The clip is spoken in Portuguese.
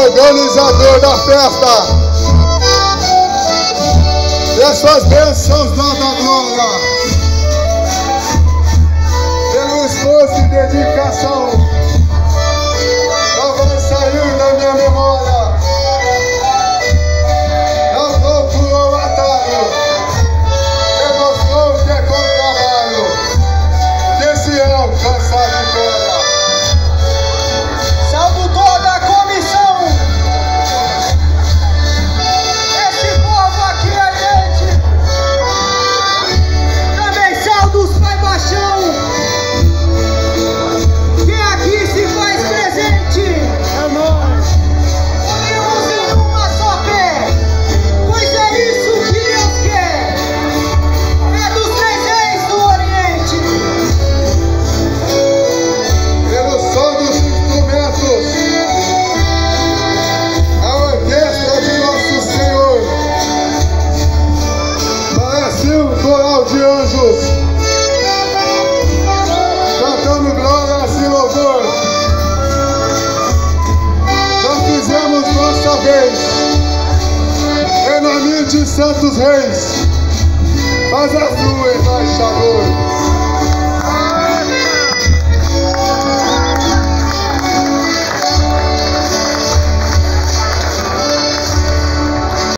organizador da festa. E suas bênçãos da glória, pelo esforço e dedicação, não vai sair da minha memória. Não vou por um atalho, demonstrou que é com trabalho que se alcança a vitória. Salvo toda a comissão. Esse povo aqui é gente. Também saldo os Pai Baixão, que aqui se faz presente. É nóis. Unimos em uma só fé, pois é isso que Deus quer. É dos 3 reis do Oriente. Pelo som dos instrumentos, a orquestra de Nosso Senhor, parece um coral de anjos, cantando glórias e louvor. Já fizemos nossa vez, em nome de Santos Reis, faz a sua, embaixador.